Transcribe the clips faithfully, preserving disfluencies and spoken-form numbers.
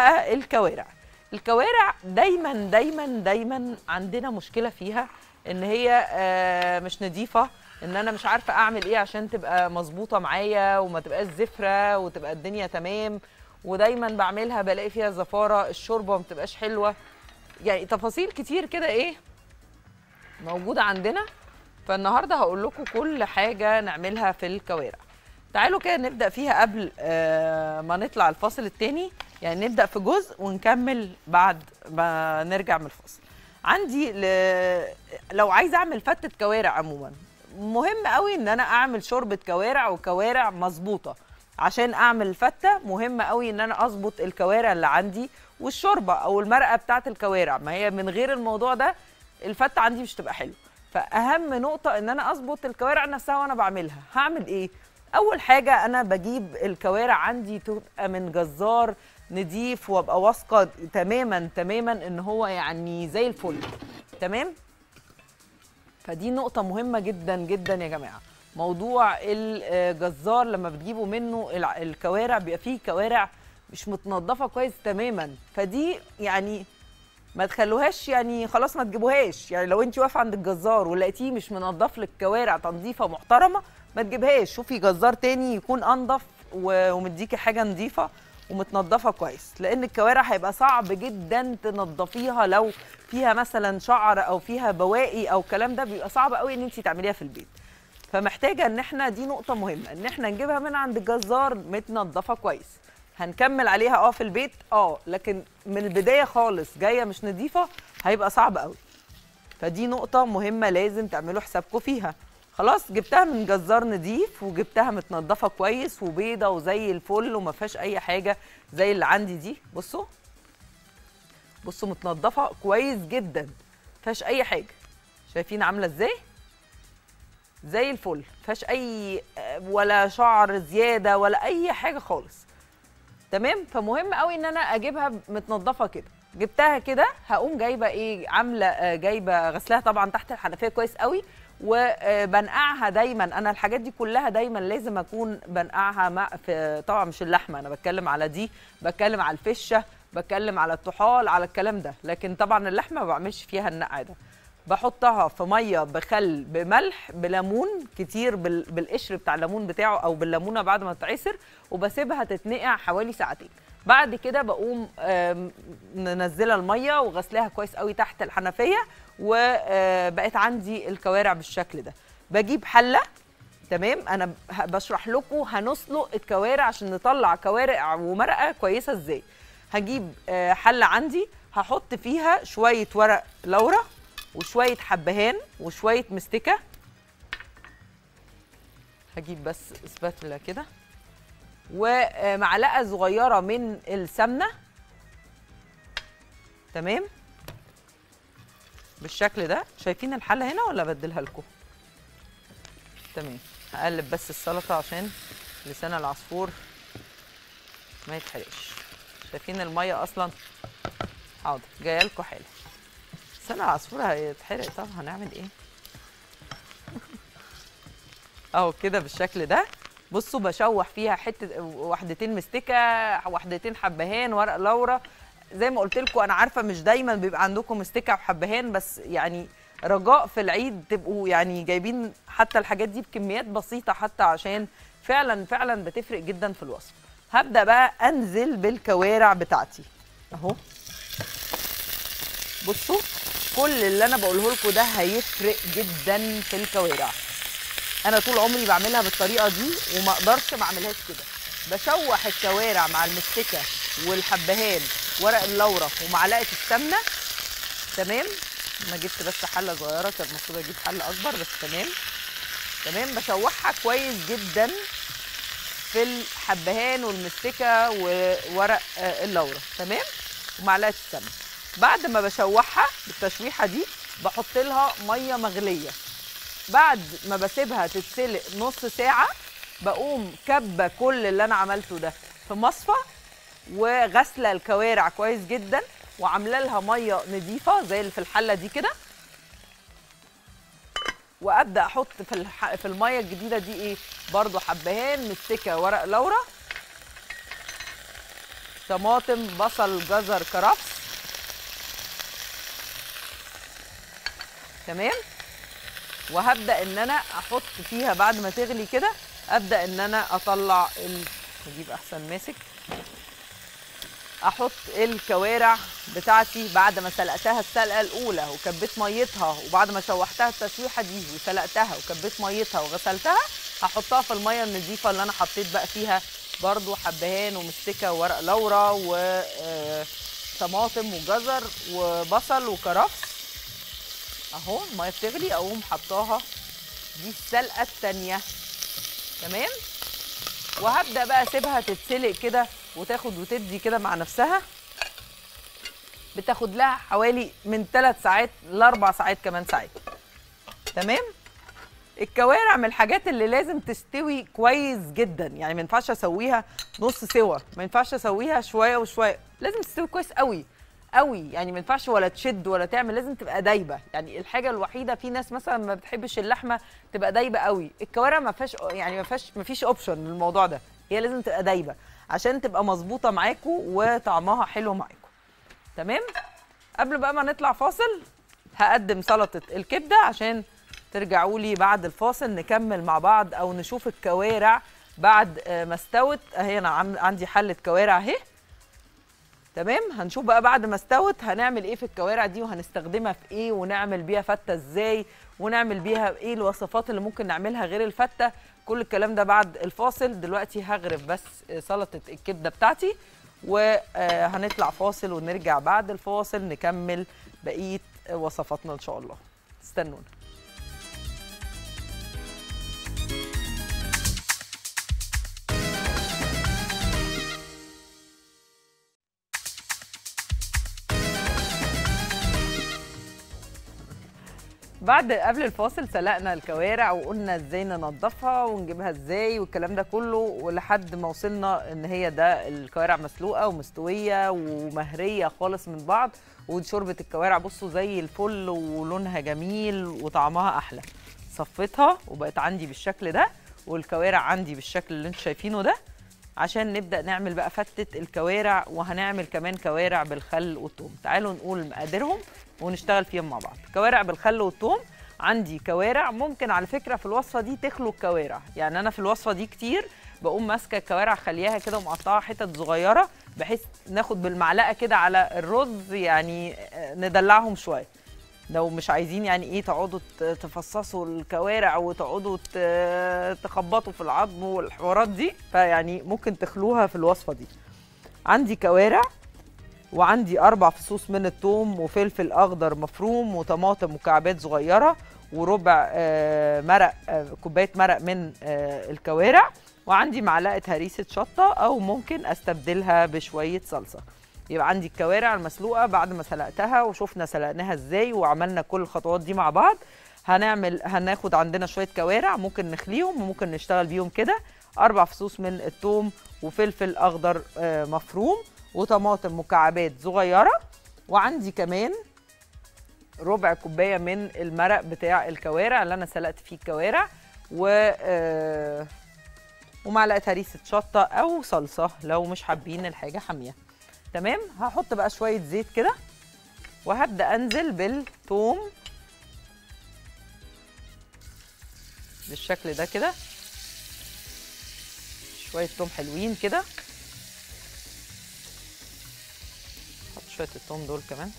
بقى الكوارع. الكوارع دايما دايما دايما عندنا مشكله فيها ان هي آه مش نظيفه، ان انا مش عارفه اعمل ايه عشان تبقى مظبوطه معايا وما تبقاش زفره وتبقى الدنيا تمام، ودايما بعملها بلاقي فيها زفاره، الشوربه ما بتبقاش حلوه، يعني تفاصيل كتير كده ايه موجوده عندنا. فالنهارده هقول لكم كل حاجه نعملها في الكوارع. تعالوا كده نبدا فيها قبل آه ما نطلع الفاصل التاني، يعني نبدا في جزء ونكمل بعد ما نرجع من الفاصل. عندي ل... لو عايزه اعمل فتة كوارع عموما مهم قوي ان انا اعمل شوربه كوارع وكوارع مظبوطه. عشان اعمل الفته مهم قوي ان انا اظبط الكوارع اللي عندي والشوربه او المرقه بتاعه الكوارع، ما هي من غير الموضوع ده الفته عندي مش تبقى حلوه. فاهم نقطه ان انا اظبط الكوارع نفسها وانا بعملها. هعمل ايه؟ اول حاجه انا بجيب الكوارع عندي تبقى من جزار نضيف وابقى واثقه تماما تماما ان هو يعني زي الفل. تمام؟ فدي نقطه مهمه جدا جدا يا جماعه. موضوع الجزار لما بتجيبوا منه الكوارع بيبقى فيه كوارع مش متنضفه كويس تماما، فدي يعني ما تخلوهاش يعني خلاص ما تجيبوهاش. يعني لو انت واقفه عند الجزار ولقيتيه مش منضف لك كوارع تنظيفه محترمه ما تجيبهاش، شوفي جزار تاني يكون انضف ومديكي حاجه نظيفه ومتنضفه كويس، لان الكوارع هيبقى صعب جدا تنضفيها لو فيها مثلا شعر او فيها بواقي او الكلام ده، بيبقى صعب قوي ان انت تعمليها في البيت. فمحتاجه ان احنا دي نقطه مهمه ان احنا نجيبها من عند الجزار متنضفه كويس. هنكمل عليها اه في البيت اه، لكن من البدايه خالص جايه مش نظيفه هيبقى صعب قوي. فدي نقطه مهمه لازم تعملوا حسابكم فيها. خلاص جبتها من جزار نضيف وجبتها متنضفه كويس وبيضه وزي الفل وما فيهاش اي حاجه زي اللي عندي دي. بصوا بصوا متنضفه كويس جدا ما فيهاش اي حاجه. شايفين عامله ازاي؟ زي الفل ما فيهاش اي ولا شعر زياده ولا اي حاجه خالص. تمام؟ فمهم قوي ان انا اجيبها متنضفه كده. جبتها كده هقوم جايبه ايه، عامله جايبه غسلها طبعا تحت الحنفيه كويس قوي وبنقعها دايما. انا الحاجات دي كلها دايما لازم اكون بنقعها مع في، طبعا مش اللحمه انا بتكلم على دي، بتكلم على الفشه، بتكلم على الطحال، على الكلام ده، لكن طبعا اللحمه ما بعملش فيها النقع ده. بحطها في ميه بخل بملح بليمون كتير بالقشر بتاع الليمون بتاعه او بالليمونه بعد ما تتعصر، وبسيبها تتنقع حوالي ساعتين. بعد كده بقوم منزله الميه وغسلاها كويس قوي تحت الحنفيه، وبقت عندي الكوارع بالشكل ده. بجيب حله. تمام؟ انا بشرح لكم هنسلق الكوارع عشان نطلع كوارع ومرقه كويسه ازاي. هجيب حله عندي هحط فيها شويه ورق لورا وشويه حبهان وشويه مستكه. هجيب بس اسباتولا كده ومعلقه صغيره من السمنه. تمام؟ بالشكل ده. شايفين الحله هنا ولا ابدلها لكم؟ تمام. هقلب بس السلطه عشان لسان العصفور ما يتحرقش. شايفين الميه اصلا؟ حاضر جايه لكم حالا. لسان العصفور هيتحرق. طب هنعمل ايه؟ اهو كده بالشكل ده. بصوا بشوح فيها حته واحدتين مستكه، واحدتين حبهان، ورق لورا. زي ما قلت لكم انا عارفه مش دايما بيبقى عندكم مستكه وحبهان، بس يعني رجاء في العيد تبقوا يعني جايبين حتى الحاجات دي بكميات بسيطه، حتى عشان فعلا فعلا بتفرق جدا في الوصفه. هبدا بقى انزل بالكوارع بتاعتي اهو. بصوا كل اللي انا بقوله لكم ده هيفرق جدا في الكوارع. انا طول عمري بعملها بالطريقه دي وما اقدرش ما اعملهاش كده. بشوح الكوارع مع المستكه والحبهان ورق اللورا ومعلقه السمنه. تمام؟ انا جبت بس حله صغيره، كان المفروض اجيب حله اكبر بس تمام. تمام؟ بشوحها كويس جدا في الحبهان والمستكه وورق اللورا. تمام؟ ومعلقه السمنه. بعد ما بشوحها بالتشويحه دي بحط لها ميه مغليه. بعد ما بسيبها تتسلق نص ساعه بقوم كبه كل اللي انا عملته ده في مصفى وغسله الكوارع كويس جدا وعامله لها ميه نظيفه زي اللي في الحله دي كده. وابدا احط في الح... في الميه الجديده دي ايه برضو حبهان مستكه ورق لورا طماطم، بصل، جزر، كرفس. تمام. وهبدا ان انا احط فيها بعد ما تغلي كده، ابدا ان انا اطلع ال... نجيب احسن ماسك، احط الكوارع بتاعتي بعد ما سلقتها السلقه الاولى وكبيت ميتها، وبعد ما شوحتها التشويحه دي وسلقتها وكبيت ميتها وغسلتها، هحطها في الميه النظيفه اللي انا حطيت بقى فيها برضو حبهان ومستكه وورق لورا وطماطم وجزر وبصل وكرفس. اهو الميه بتغلي، اقوم حطاها، دي السلقه الثانيه. تمام. وهبدا بقى اسيبها تتسلق كده وتاخد وتدي كده مع نفسها، بتاخد لها حوالي من ثلاث ساعات لاربع ساعات كمان ساعات. تمام. الكوارع من الحاجات اللي لازم تستوي كويس جدا، يعني ما ينفعش اسويها نص سوا، ما ينفعش اسويها شويه وشويه، لازم تستوي كويس قوي قوي، يعني ما ينفعش ولا تشد ولا تعمل، لازم تبقى دايبه. يعني الحاجه الوحيده، في ناس مثلا ما بتحبش اللحمه تبقى دايبه قوي، الكوارع ما فيهاش، يعني ما فيهاش ما فيش اوبشن للموضوع ده، هي لازم تبقى دايبه عشان تبقى مظبوطه معاكم وطعمها حلو معاكم. تمام. قبل بقى ما نطلع فاصل هقدم سلطه الكبده عشان ترجعوا لي بعد الفاصل نكمل مع بعض، او نشوف الكوارع بعد ما استوت. اهي انا عندي حله كوارع اهي. تمام. هنشوف بقى بعد ما استوت هنعمل ايه في الكوارع دي، وهنستخدمها في ايه، ونعمل بيها فته ازاي، ونعمل بيها ايه الوصفات اللي ممكن نعملها غير الفته. كل الكلام ده بعد الفاصل. دلوقتي هغرف بس سلطه الكبده بتاعتي، وهنطلع فاصل ونرجع بعد الفاصل نكمل بقيه وصفاتنا ان شاء الله. استنونا. بعد قبل الفاصل سلقنا الكوارع وقلنا ازاي ننضفها ونجيبها ازاي والكلام ده كله، ولحد ما وصلنا ان هي ده الكوارع مسلوقه ومستويه ومهريه خالص من بعض. وشوربه الكوارع بصوا زي الفل ولونها جميل وطعمها احلى. صفيتها وبقت عندي بالشكل ده، والكوارع عندي بالشكل اللي انتم شايفينه ده، عشان نبدا نعمل بقى فتة الكوارع. وهنعمل كمان كوارع بالخل والثوم. تعالوا نقول مقاديرهم ونشتغل فيهم مع بعض. كوارع بالخل والثوم، عندي كوارع ممكن على فكره في الوصفه دي تخلو الكوارع، يعني انا في الوصفه دي كتير بقوم ماسكه الكوارع خليها كده ومقطعها حتت صغيره، بحيث ناخد بالمعلقه كده على الرز، يعني ندلعهم شويه. لو مش عايزين يعني ايه تقعدوا تفصصوا الكوارع وتقعدوا تخبطوا في العظم والحوارات دي، فيعني ممكن تخلوها في الوصفه دي. عندي كوارع، وعندي اربع فصوص من الثوم، وفلفل اخضر مفروم، وطماطم مكعبات صغيره، وربع مرق، كوبايه مرق من الكوارع، وعندي معلقه هريسه شطه او ممكن استبدلها بشويه صلصه. يبقى عندي الكوارع المسلوقه بعد ما سلقتها وشفنا سلقناها ازاي وعملنا كل الخطوات دي مع بعض. هنعمل هناخد عندنا شويه كوارع ممكن نخليهم وممكن نشتغل بيهم كده، اربع فصوص من الثوم، وفلفل اخضر مفروم، وطماطم مكعبات صغيره، وعندي كمان ربع كوبايه من المرق بتاع الكوارع اللي انا سلقت فيه الكوارع، و ومعلقه هريسه شطه او صلصه لو مش حابين الحاجه حاميه. تمام. هحط بقى شويه زيت كده، وهبدا انزل بالثوم بالشكل ده كده، شويه ثوم حلوين كده. احط شويه الثوم دول كمان.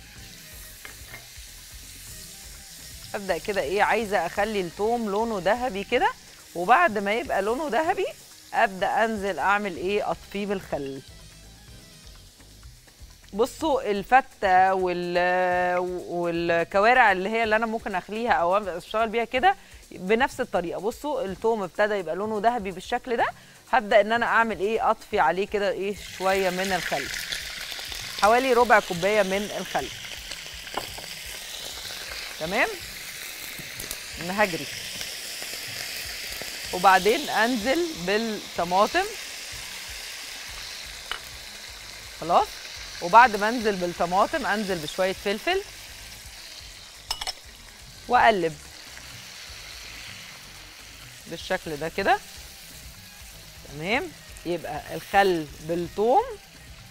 ابدا كده ايه، عايزه اخلي الثوم لونه ذهبي كده، وبعد ما يبقى لونه ذهبي ابدا انزل اعمل ايه، اطفيه بالخل. بصوا الفته وال والكوارع اللي هي اللي انا ممكن اخليها او اشتغل بيها كده بنفس الطريقه. بصوا الثوم ابتدى يبقى لونه ذهبي بالشكل ده، هبدا ان انا اعمل ايه، اطفي عليه كده ايه شويه من الخل، حوالي ربع كوبايه من الخل. تمام. نهجري. وبعدين انزل بالطماطم. خلاص. وبعد ما انزل بالطماطم انزل بشويه فلفل واقلب بالشكل ده كده. تمام. يبقى الخل بالثوم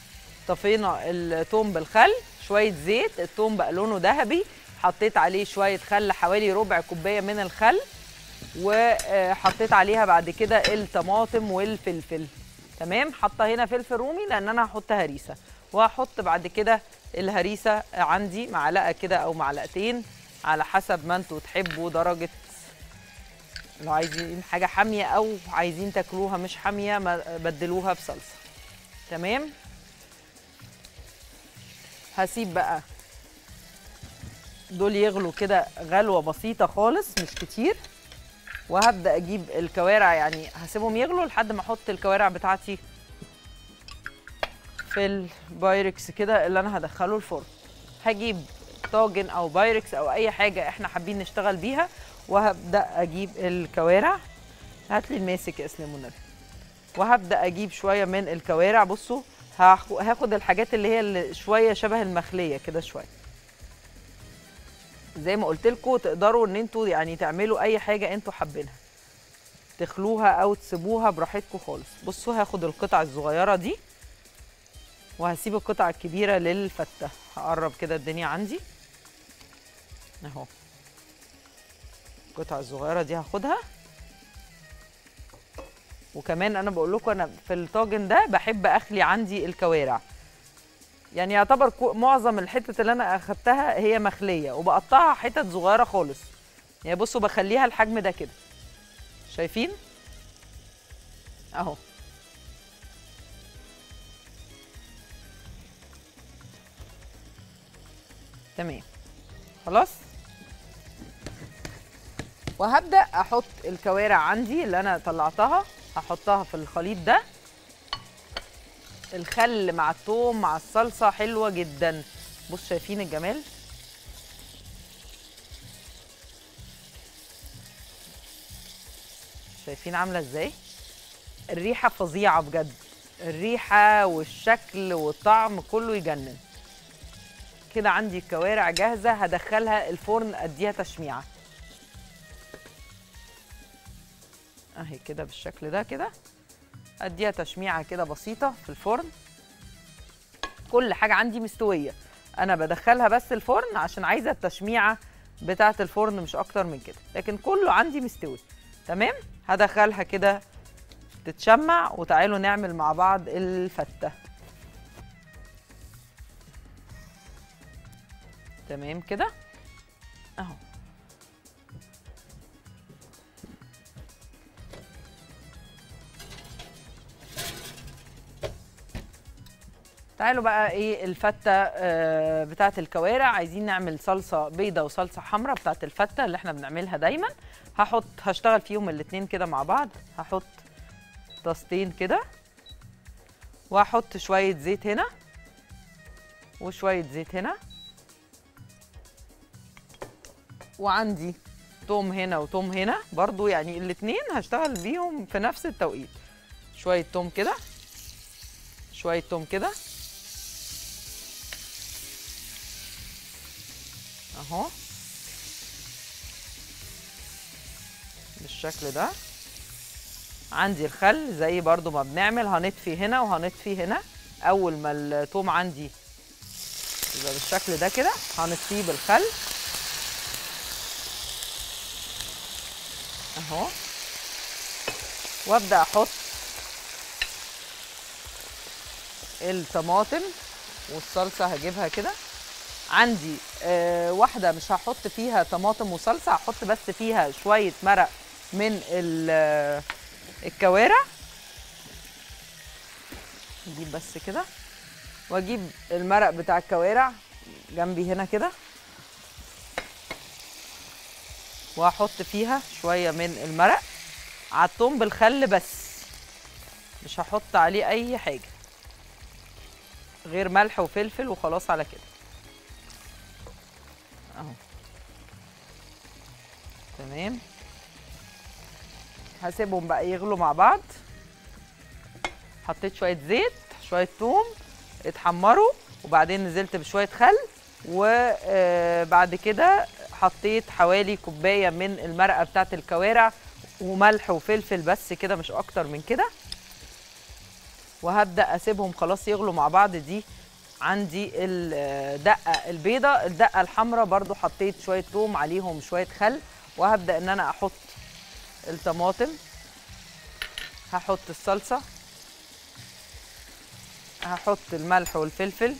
طفينا الثوم بالخل، شويه زيت، الثوم بقى لونه ذهبي، حطيت عليه شويه خل حوالي ربع كوبايه من الخل، وحطيت عليها بعد كده الطماطم والفلفل. تمام. حاطه هنا فلفل رومي لان انا هحط هريسه، وهحط بعد كده الهريسه عندي معلقه كده او معلقتين على حسب ما انتوا تحبوا درجه، لو عايزين حاجه حاميه او عايزين تاكلوها مش حاميه بدلوها بصلصه. تمام. هسيب بقى دول يغلوا كده غلوه بسيطه خالص مش كتير، وهبدا اجيب الكوارع، يعني هسيبهم يغلوا لحد ما احط الكوارع بتاعتي في البايركس كده اللي انا هدخله الفرن. هجيب طاجن او بايركس او اي حاجه احنا حابين نشتغل بيها، وهبدا اجيب الكوارع. هات لي الماسك يا اسلام والنبي. وهبدا اجيب شويه من الكوارع. بصوا هاخد الحاجات اللي هي اللي شويه شبه المخليه كده شويه، زي ما قلت لكم تقدروا ان انتوا يعني تعملوا اي حاجه انتوا حابينها، تخلوها او تسيبوها براحتكم خالص. بصوا هاخد القطع الصغيره دي وهسيب القطع الكبيره للفته. هقرب كده الدنيا عندي اهو، القطع الصغيره دي هاخدها. وكمان انا بقول لكم انا في الطاجن ده بحب اخلي عندي الكوارع، يعني يعتبر معظم الحتت اللي انا اخدتها هي مخليه، وبقطعها حتت صغيره خالص. يعني بصوا بخليها الحجم ده كده، شايفين اهو. تمام خلاص. وهبدا احط الكوارع عندي اللي انا طلعتها، هحطها في الخليط ده. الخل مع الثوم مع الصلصه حلوه جدا. بصوا شايفين الجمال؟ شايفين عامله ازاي؟ الريحه فظيعه بجد، الريحه والشكل والطعم كله يجنن. كده عندي الكوارع جاهزه، هدخلها الفرن اديها تشميعه اهي كده بالشكل ده كده، اديها تشميعه كده بسيطه في الفرن. كل حاجه عندي مستويه، انا بدخلها بس الفرن عشان عايزه التشميعه بتاعه الفرن مش اكتر من كده، لكن كله عندي مستوي. تمام. هدخلها كده تتشمع، وتعالوا نعمل مع بعض الفته. تمام كده اهو. تعالوا بقى ايه الفته آه بتاعه الكوارع. عايزين نعمل صلصه بيضه وصلصه حمراء بتاعه الفته اللي احنا بنعملها دايما. هحط هشتغل فيهم الاتنين كده مع بعض. هحط طاستين كده، وهحط شويه زيت هنا وشويه زيت هنا، وعندي توم هنا وتوم هنا برضو، يعني الاتنين هشتغل بيهم في نفس التوقيت. شويه توم كده، شويه توم كده اهو بالشكل ده. عندي الخل زي برضو ما بنعمل، هنطفي هنا وهنطفي هنا. اول ما الثوم عندي يبقى بالشكل ده كده هنطفيه بالخل اهو، وابدا احط الطماطم والصلصه. هجيبها كده عندي آه واحده مش هحط فيها طماطم وصلصه، هحط بس فيها شويه مرق من الكوارع. نجيب بس كده، واجيب المرق بتاع الكوارع جنبي هنا كده، وهحط فيها شويه من المرق على الثوم بالخل بس، مش هحط عليه اي حاجه غير ملح وفلفل وخلاص على كده اهو. تمام. هسيبهم بقى يغلوا مع بعض. حطيت شويه زيت، شويه ثوم اتحمروا، وبعدين نزلت بشويه خل، وبعد كده حطيت حوالي كوبايه من المرقه بتاعه الكوارع وملح وفلفل بس كده، مش اكتر من كده. وهبدا اسيبهم خلاص يغلوا مع بعض. دي عندي الدقه البيضه. الدقه الحمراء برضو حطيت شويه توم عليهم شويه خل، وهبدا ان انا احط الطماطم، هحط الصلصه، هحط الملح والفلفل.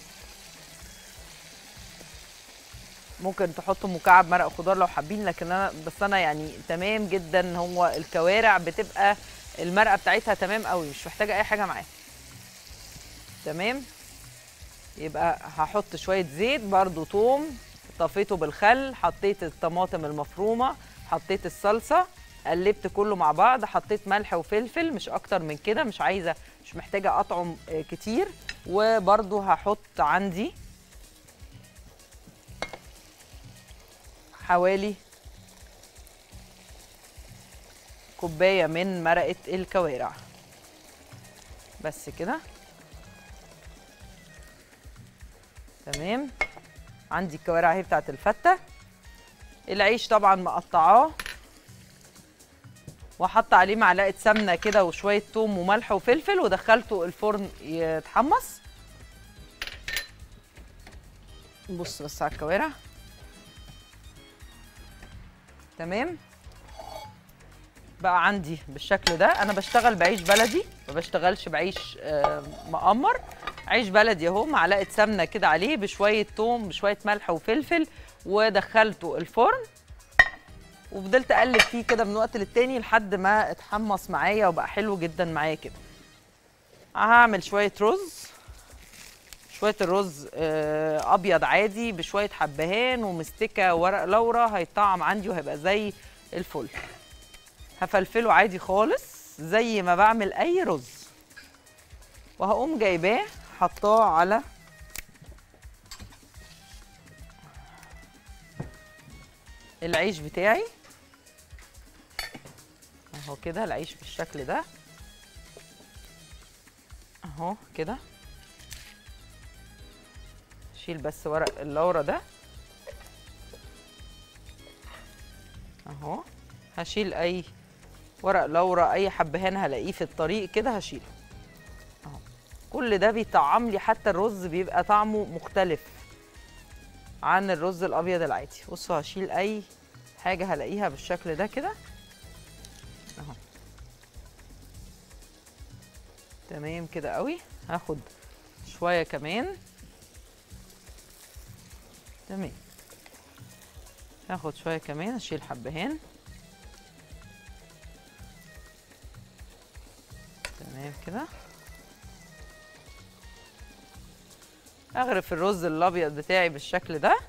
ممكن تحطوا مكعب مرق خضار لو حابين، لكن انا بس انا يعني تمام جدا. هو الكوارع بتبقى المرقه بتاعتها تمام قوي، مش محتاجه اي حاجه معاها. تمام. يبقى هحط شويه زيت، برضو توم طفيته بالخل، حطيت الطماطم المفرومه، حطيت الصلصه، قلبت كله مع بعض، حطيت ملح وفلفل مش اكتر من كده، مش عايزه مش محتاجه اطعم كتير. وبرضو هحط عندي حوالي كوبايه من مرقه الكوارع بس كده. تمام. عندي الكوارع اهي بتاعت الفته. العيش طبعا مقطعاه، وحط عليه معلقه سمنه كده وشويه توم وملح وفلفل، ودخلته الفرن يتحمص. بص بس على الكوارع. تمام. بقى عندي بالشكل ده. انا بشتغل بعيش بلدي، ما بشتغلش بعيش آه مقمر. عيش بلدي اهو، معلقه سمنه كده عليه بشويه توم بشويه ملح وفلفل، ودخلته الفرن وفضلت اقلب فيه كده من وقت للتاني لحد ما اتحمص معايا وبقى حلو جدا معايا كده. هعمل شويه رز، شويه الرز آه ابيض عادي بشويه حبهان ومستكه وورق لورا، هيطعم عندي وهيبقى زي الفل. هفلفله عادي خالص زي ما بعمل اي رز، وهقوم جايباه حطاه على العيش بتاعي اهو كده. العيش بالشكل ده اهو كده. شيل بس ورق اللورا ده اهو. هشيل اي ورق لورا، اي حبهان هلاقيه في الطريق كده هشيله اهو. كل ده بيطعم لي، حتى الرز بيبقى طعمه مختلف عن الرز الابيض العادي. بصوا هشيل اي حاجه هلاقيها بالشكل ده كده اهو. تمام كده قوي. هاخد شويه كمان. تمام. هاخد شويه كمان، اشيل حبهان. تمام كده. اغرف الرز الابيض بتاعي بالشكل ده.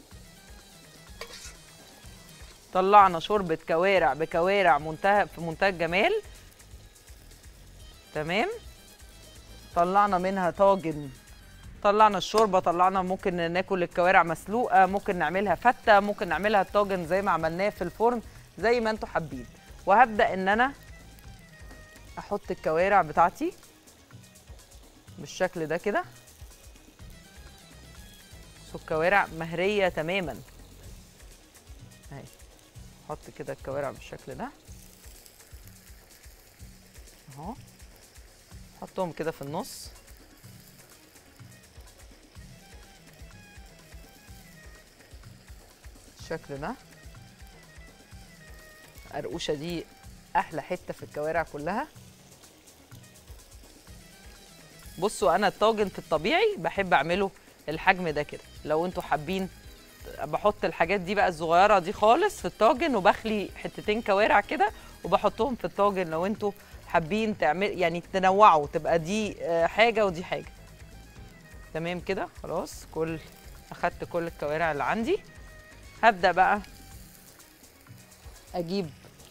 طلعنا شوربه كوارع بكوارع منتهى في منتهى الجمال. تمام. طلعنا منها طاجن، طلعنا الشوربه، طلعنا ممكن ناكل الكوارع مسلوقه، ممكن نعملها فته، ممكن نعملها طاجن زي ما عملناه في الفرن، زي ما انتوا حابين. وهبدا ان انا احط الكوارع بتاعتي بالشكل ده كده. الكوارع مهريه تماما اهي. احط كده الكوارع بالشكل ده اهو. احطهم كده في النص بالشكل ده. القرقوشه دي احلى حته في الكوارع كلها. بصوا انا الطاجن في الطبيعي بحب اعمله الحجم ده كده. لو انتوا حابين بحط الحاجات دي بقى الصغيره دي خالص في الطاجن، وبخلي حتتين كوارع كده وبحطهم في الطاجن. لو انتوا حابين تعمل يعني تنوعوا، تبقى دي حاجه ودي حاجه. تمام كده خلاص. كل اخدت كل الكوارع اللي عندي. هبدا بقى اجيب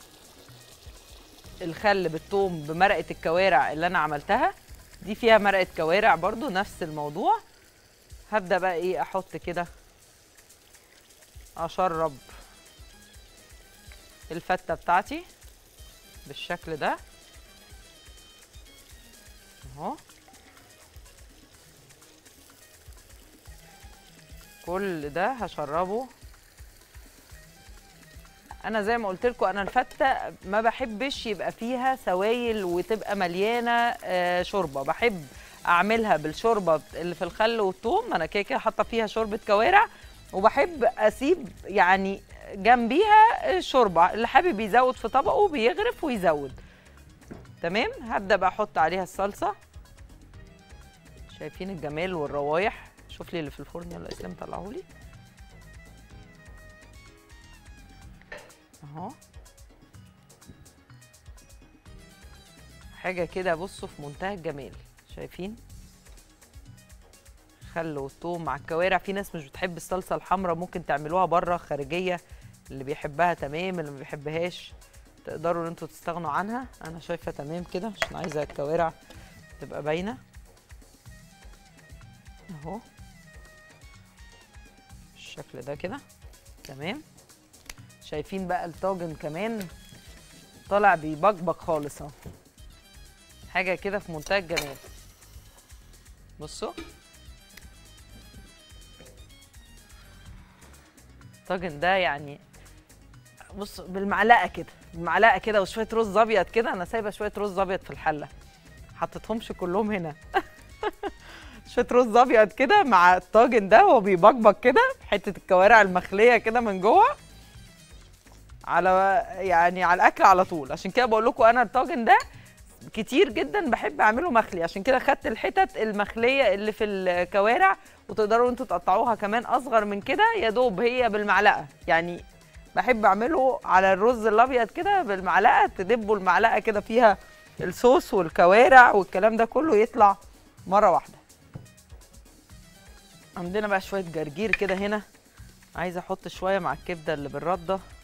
الخل بالثوم بمرقه الكوارع اللي انا عملتها دي، فيها مرقه كوارع برضو نفس الموضوع. هبدا بقى ايه احط كده، اشرب الفته بتاعتي بالشكل ده اهو. كل ده هشربه. انا زي ما قلت لكم انا الفته ما بحبش يبقى فيها سوائل وتبقى مليانه آه شوربه. بحب اعملها بالشوربه اللي في الخل والثوم، انا كده كده حاطه فيها شوربه كوارع، وبحب اسيب يعني جنبيها الشوربه، اللي حابب يزود في طبقه بيغرف ويزود. تمام. هبدا بقى احط عليها الصلصه. شايفين الجمال والروايح؟ شوف لي اللي في الفرن، يلا اسلام طلعهولي اهو. حاجه كده بصوا في منتهى الجمال. شايفين خل والثوم مع الكوارع. في ناس مش بتحب الصلصه الحمراء، ممكن تعملوها بره خارجيه، اللي بيحبها تمام، اللي ما بيحبهاش تقدروا ان انتوا تستغنوا عنها. انا شايفه تمام كده عشان عايزه الكوارع تبقى باينه اهو بالشكل ده كده. تمام. شايفين بقى الطاجن كمان طالع بيبقبق خالص اهو، حاجه كده في منتهى الجمال. بصوا الطاجن ده يعني بص بالمعلقه كده، بالمعلقه كده وشويه رز ابيض كده. انا سايبه شويه رز ابيض في الحله، حطيتهمش كلهم هنا شويه رز ابيض كده مع الطاجن ده وهو بيبقبق كده، حته الكوارع المخليه كده من جوه على يعني على الاكل على طول. عشان كده بقول لكم انا الطاجن ده كتير جدا بحب اعمله مخلي، عشان كده خدت الحتت المخليه اللي في الكوارع، وتقدروا انتوا تقطعوها كمان اصغر من كده يا دوب هي بالمعلقه. يعني بحب اعمله على الرز الابيض كده بالمعلقه، تدبوا المعلقه كده فيها الصوص والكوارع والكلام ده كله يطلع مره واحده. عندنا بقى شويه جرجير كده هنا، عايزه احط شويه مع الكبده اللي بالرده.